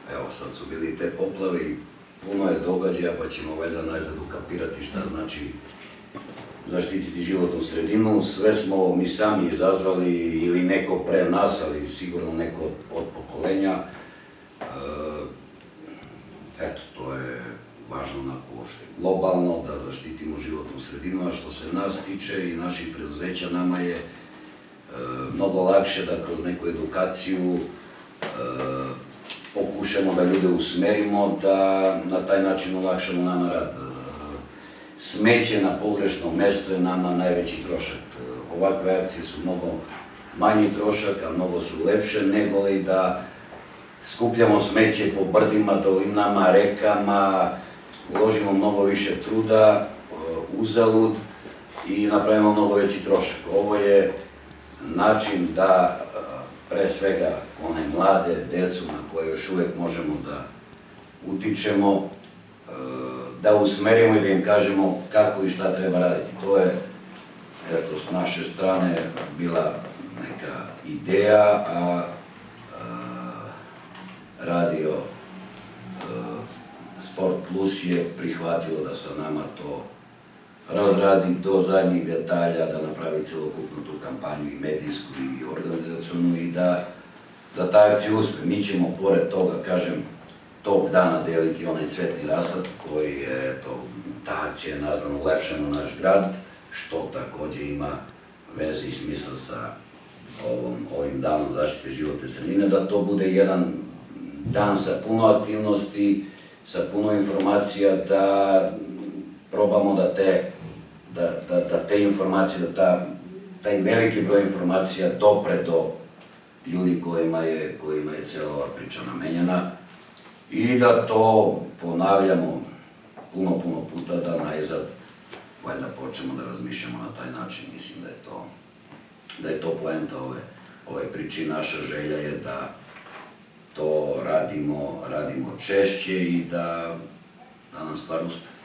evo sad su bili te poplave i puno je događaja, pa ćemo valjda najzad ukapirati šta znači zaštititi životnu sredinu. Sve smo mi sami izazvali ili neko pre nas, ali sigurno neko od pokolenja. Eto, to je važno onako uopšte globalno, da zaštitimo životnu sredinu, a što se nas tiče i naših preduzeća, nama je mnogo lakše da kroz neku edukaciju pokušamo da ljude usmerimo, da na taj način olakšamo nama rad. Smeće na pogrešnom mestu je nama najveći trošak. Ovakve akcije su mnogo manji trošak, a mnogo su lepše nego li da skupljamo smeće po brdima, dolinama, rekama, uložimo mnogo više truda, uzalud i napravimo mnogo veći trošak. Ovo je način da pre svega one mlade, decu na koje još uvek možemo da utičemo, da usmerimo i da im kažemo kako i šta treba raditi. To je, eto, s naše strane bila neka ideja, a radio Sport Plus je prihvatilo da sa nama to razradi do zadnjih detalja, da napravi celokupnu tu kampanju i medijsku i organizacionu i da ta akcija uspe. Mi ćemo, pored toga, kažem, tog dana deliti onaj cvetni rasad koji je, ta akcija je nazvana Ulepšamo naš grad, što takođe ima veze i smisla sa ovim danom zaštite životne sredine, da to bude jedan dan sa puno aktivnosti, sa puno informacija, da probamo da te informacije, da taj veliki broj informacija dopre do ljudi kojima je cijela ova priča namenjena i da to ponavljamo puno puta, da najzad valjda počnemo da razmišljamo na taj način. Mislim da je to poenta ove priče i naša želja je da to radimo češće i da nam stvar uspe.